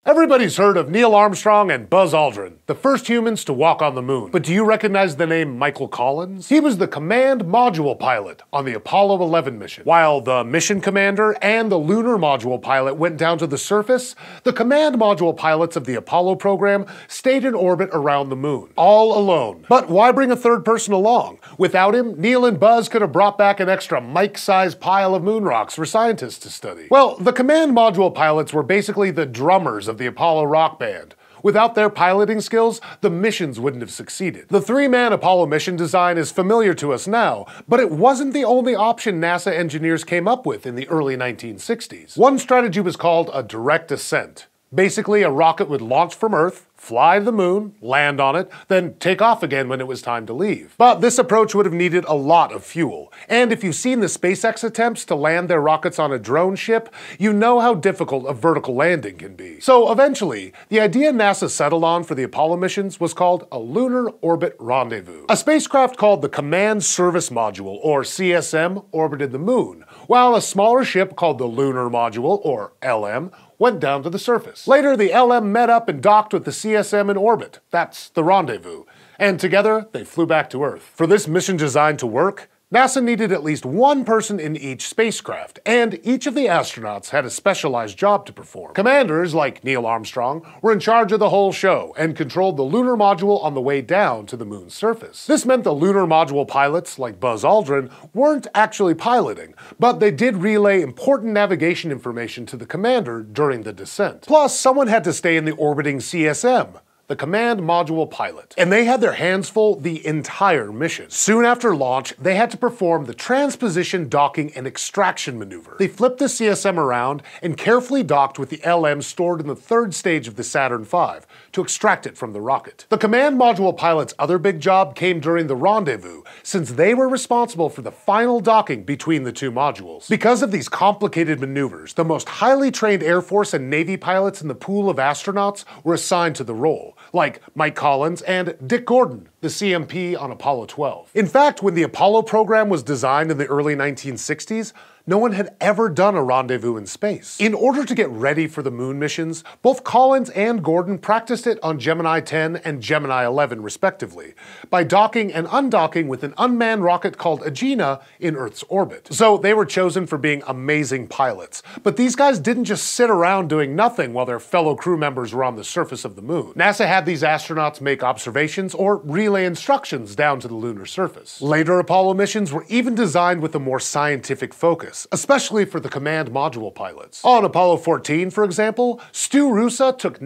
Everybody's heard of Neil Armstrong and Buzz Aldrin, the first humans to walk on the moon. But do you recognize the name Michael Collins? He was the command module pilot on the Apollo 11 mission. While the mission commander and the lunar module pilot went down to the surface, the command module pilots of the Apollo program stayed in orbit around the moon, all alone. But why bring a third person along? Without him, Neil and Buzz could have brought back an extra Mike-sized pile of moon rocks for scientists to study. Well, the command module pilots were basically the drummers of the Apollo rock band. Without their piloting skills, the missions wouldn't have succeeded. The three-man Apollo mission design is familiar to us now, but it wasn't the only option NASA engineers came up with in the early 1960s. One strategy was called a direct ascent. Basically, a rocket would launch from Earth, fly to the moon, land on it, then take off again when it was time to leave. But this approach would have needed a lot of fuel. And if you've seen the SpaceX attempts to land their rockets on a drone ship, you know how difficult a vertical landing can be. So eventually, the idea NASA settled on for the Apollo missions was called a Lunar Orbit Rendezvous. A spacecraft called the Command Service Module, or CSM, orbited the moon, while a smaller ship called the Lunar Module, or LM, went down to the surface. Later, the LM met up and docked with the CSM in orbit. That's the rendezvous. And together, they flew back to Earth. For this mission design to work, NASA needed at least one person in each spacecraft, and each of the astronauts had a specialized job to perform. Commanders, like Neil Armstrong, were in charge of the whole show and controlled the lunar module on the way down to the moon's surface. This meant the lunar module pilots, like Buzz Aldrin, weren't actually piloting, but they did relay important navigation information to the commander during the descent. Plus, someone had to stay in the orbiting CSM, the command module pilot, and they had their hands full the entire mission. Soon after launch, they had to perform the transposition, docking, and extraction maneuver. They flipped the CSM around and carefully docked with the LM stored in the third stage of the Saturn V to extract it from the rocket. The command module pilot's other big job came during the rendezvous, since they were responsible for the final docking between the two modules. Because of these complicated maneuvers, the most highly trained Air Force and Navy pilots in the pool of astronauts were assigned to the role, like Mike Collins and Dick Gordon, the CMP on Apollo 12. In fact, when the Apollo program was designed in the early 1960s, no one had ever done a rendezvous in space. In order to get ready for the moon missions, both Collins and Gordon practiced it on Gemini 10 and Gemini 11 respectively, by docking and undocking with an unmanned rocket called Eugene in Earth's orbit. So they were chosen for being amazing pilots. But these guys didn't just sit around doing nothing while their fellow crew members were on the surface of the moon. NASA had these astronauts make observations or relay instructions down to the lunar surface. Later Apollo missions were even designed with a more scientific focus, especially for the command module pilots. On Apollo 14, for example, Stu Roosa took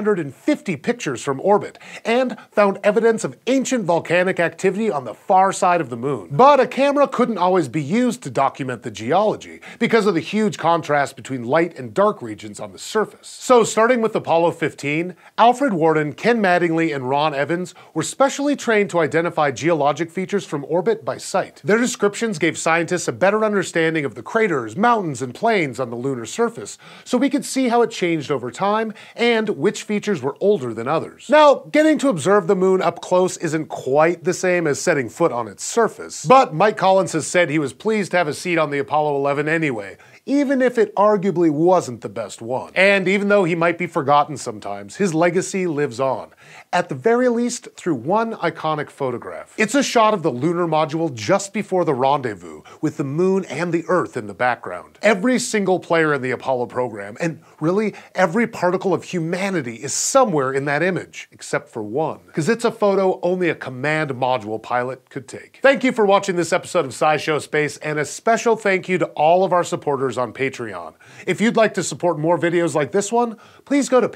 950 pictures from orbit and found evidence of ancient volcanic activity on the far side of the moon. But a camera couldn't always be used to document the geology because of the huge contrast between light and dark regions on the surface. So starting with Apollo 15, Alfred Worden, Ken Mattingly, and Ron Evans were specially trained to identify geologic features from orbit by sight. Their descriptions gave scientists a better understanding of the craters, mountains, and plains on the lunar surface, so we could see how it changed over time and which features were older than others. Now, getting to observe the moon up close isn't quite the same as setting foot on its surface, but Mike Collins has said he was pleased to have a seat on the Apollo 11 anyway, even if it arguably wasn't the best one. And even though he might be forgotten sometimes, his legacy lives on, at the very least through one iconic photograph. It's a shot of the lunar module just before the rendezvous, with the moon and the Earth in the background. Every single player in the Apollo program, and really every particle of humanity, is somewhere in that image, except for one, because it's a photo only a command module pilot could take. Thank you for watching this episode of SciShow Space, and a special thank you to all of our supporters on Patreon. If you'd like to support more videos like this one, please go to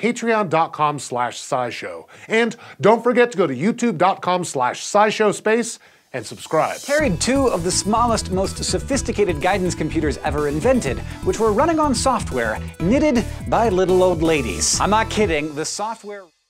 patreon.com/scishow. And don't forget to go to youtube.com/SciShowSpace and subscribe. Carried two of the smallest, most sophisticated guidance computers ever invented, which were running on software knitted by little old ladies. I'm not kidding, the software...